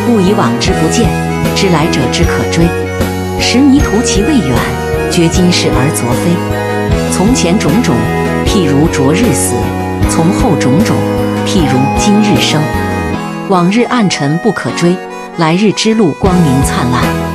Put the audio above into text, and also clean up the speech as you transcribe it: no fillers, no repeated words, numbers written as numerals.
故以往之不见，知来者之可追。时迷途其未远，觉今是而昨非。从前种种，譬如昨日死；从后种种，譬如今日生。往日暗沉不可追，来日之路光明灿烂。